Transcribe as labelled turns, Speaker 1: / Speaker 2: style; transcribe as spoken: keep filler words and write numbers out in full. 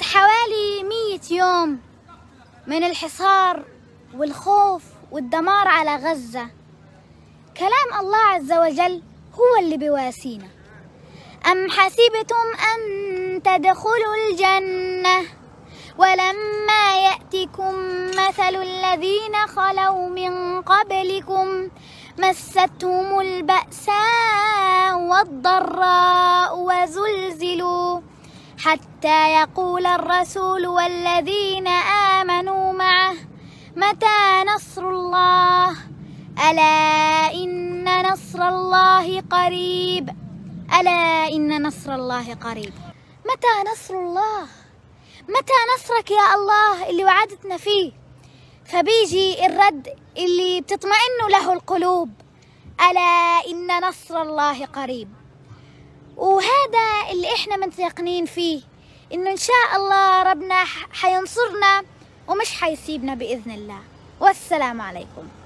Speaker 1: حوالي مية يوم من الحصار والخوف والدمار على غزة، كلام الله عز وجل هو اللي بيواسينا. أم حسبتم أن تدخلوا الجنة ولما يأتكم مثل الذين خلوا من قبلكم مستهم البأساء والضراء وزلزلوا حتى يقول الرسول والذين آمنوا معه متى نصر الله ألا إن نصر الله قريب ألا إن نصر الله قريب. متى نصر الله؟ متى نصرك يا الله اللي وعدتنا فيه؟ فبيجي الرد اللي بتطمئن له القلوب، ألا إن نصر الله قريب. وهذا اللي إحنا متيقنين فيه، إنه إن شاء الله ربنا حينصرنا ومش حيسيبنا بإذن الله. والسلام عليكم.